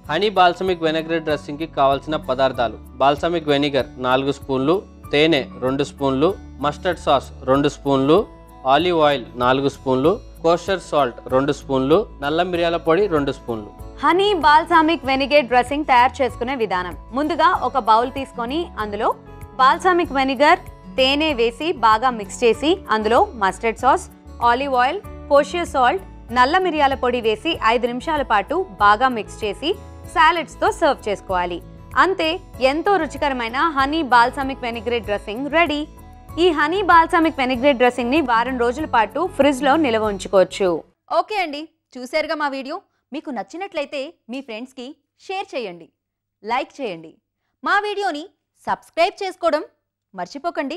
Honey balsamic vinegar డ్రెస్సింగ్కి కావాల్సిన పదార్థాలు: balsamic vinegar 4 స్పూన్లు, తేనె 2 స్పూన్లు, మస్టర్డ్ సాస్ 2 స్పూన్లు, ఆలివ్ ఆయిల్ 4 స్పూన్లు, కోస్టర్ సాల్ట్ 2 స్పూన్లు, నల్ల మిరియాల పొడి 2 స్పూన్లు. హనీ బాల్సామిక్ వెనిగర్ డ్రెస్సింగ్ తయారు చేసుకునే విధానం: ముందుగా ఒక బౌల్ తీసుకొని అందులో బాల్సామిక్ వెనిగర్, తేనె వేసి బాగా మిక్స్ చేసి అందులో mustard sauce, olive oil, kosher salt, నల్ల మిరియాల పొడి వేసి 5 నిమిషాల పాటు బాగా మిక్స్ చేసి సాలెడ్స్తో సర్వ్ చేసుకోవాలి. అంతే, ఎంతో రుచికరమైన honey balsamic vinegar dressing ready. ఈ హనీ బాల్సామిక్ వెనిగర్ డ్రెస్సింగ్ని వారం రోజుల పాటు ఫ్రిడ్జ్లో నిల్వ ఉంచుకోవచ్చు. ఓకే అండి, చూశారుగా మా వీడియో. మీకు నచ్చినట్లయితే మీ ఫ్రెండ్స్కి షేర్ చేయండి, లైక్ చేయండి. మా వీడియోని సబ్స్క్రైబ్ చేసుకోవడం మర్చిపోకండి.